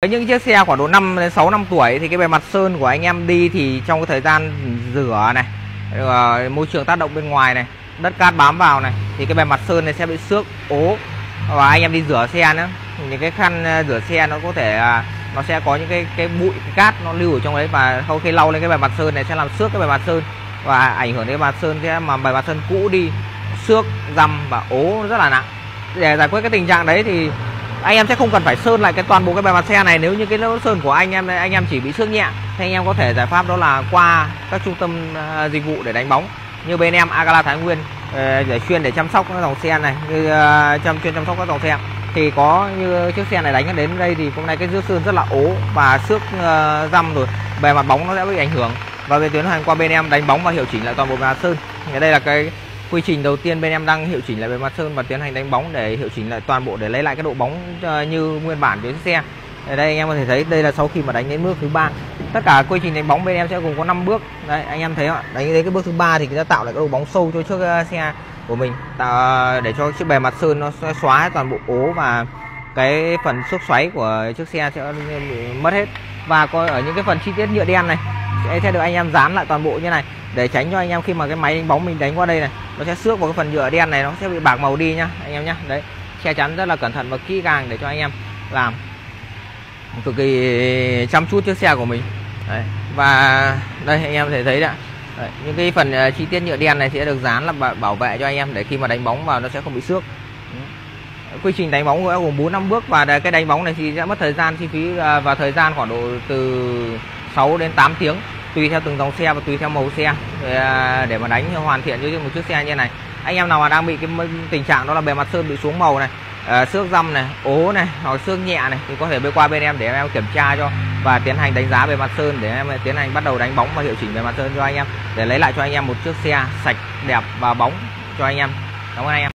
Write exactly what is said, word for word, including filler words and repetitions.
Với những chiếc xe khoảng độ năm đến sáu năm tuổi thì cái bề mặt sơn của anh em đi thì trong cái thời gian rửa này, môi trường tác động bên ngoài này, đất cát bám vào này thì cái bề mặt sơn này sẽ bị xước ố. Và anh em đi rửa xe nữa, những cái khăn rửa xe nó có thể nó sẽ có những cái cái bụi, cái cát nó lưu ở trong đấy, và sau khi lau lên cái bề mặt sơn này sẽ làm xước cái bề mặt sơn và ảnh hưởng đến bề mặt sơn, cái mà bề mặt sơn cũ đi, xước, răm và ố rất là nặng. Để giải quyết cái tình trạng đấy thì anh em sẽ không cần phải sơn lại cái toàn bộ cái bề mặt xe này. Nếu như cái lỗ sơn của anh em anh em chỉ bị xước nhẹ thì anh em có thể giải pháp đó là qua các trung tâm uh, dịch vụ để đánh bóng như bên em Agala Thái Nguyên, uh, để chuyên để chăm sóc các dòng xe này, như uh, chăm chuyên chăm sóc các dòng xe. Thì có như chiếc xe này đánh đến đây thì hôm nay cái rước sơn rất là ố và xước uh, răm rồi, bề mặt bóng nó sẽ bị ảnh hưởng, và về tiến hành qua bên em đánh bóng và hiệu chỉnh lại toàn bộ bề mặt sơn. Thì đây là cái quy trình đầu tiên bên em đang hiệu chỉnh lại bề mặt sơn và tiến hành đánh bóng để hiệu chỉnh lại toàn bộ để lấy lại cái độ bóng uh, như nguyên bản của chiếc xe. Ở đây anh em có thể thấy đây là sau khi mà đánh đến bước thứ ba. Tất cả quy trình đánh bóng bên em sẽ gồm có năm bước. Đấy anh em thấy ạ, đánh đến cái bước thứ ba thì sẽ tạo lại cái độ bóng sâu cho chiếc uh, xe của mình, tạo để cho chiếc bề mặt sơn nó sẽ xóa toàn bộ ố và cái phần xước xoáy của chiếc xe sẽ bị mất hết. Và coi ở những cái phần chi tiết nhựa đen này sẽ được anh em dán lại toàn bộ như này để tránh cho anh em khi mà cái máy đánh bóng mình đánh qua đây này nó sẽ xước vào cái phần nhựa đen này, nó sẽ bị bạc màu đi nhá anh em nhá. Đấy, che chắn rất là cẩn thận và kỹ càng để cho anh em làm cực kỳ chăm chút chiếc xe của mình. Đấy. Và đây anh em thể thấy đấy, đấy, những cái phần uh, chi tiết nhựa đen này sẽ được dán là bảo vệ cho anh em để khi mà đánh bóng vào nó sẽ không bị xước. Quy trình đánh bóng của gồm bốn năm bước, và cái đánh bóng này thì sẽ mất thời gian, chi phí uh, và thời gian khoảng độ từ sáu đến tám tiếng tùy theo từng dòng xe và tùy theo màu xe để, uh, để mà đánh hoàn thiện cho một chiếc xe như này. Anh em nào mà đang bị cái tình trạng đó là bề mặt sơn bị xuống màu này, uh, xước răm này, ố này hoặc xước nhẹ này thì có thể bên qua bên em để em kiểm tra cho và tiến hành đánh giá bề mặt sơn để em tiến hành bắt đầu đánh bóng và hiệu chỉnh bề mặt sơn cho anh em để lấy lại cho anh em một chiếc xe sạch đẹp và bóng cho anh em. Cảm ơn anh em.